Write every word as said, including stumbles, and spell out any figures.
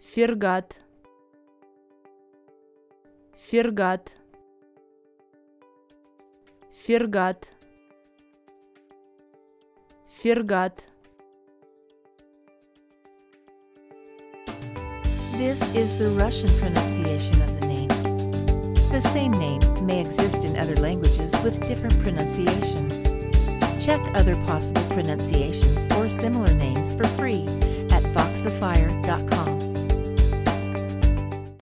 Фергат, Фергат, Фергат, Фергат. This is the Russian pronunciation of the name. The same name may exist in other languages with different pronunciations. Check other possible pronunciations or similar names for free at voxifier dot com.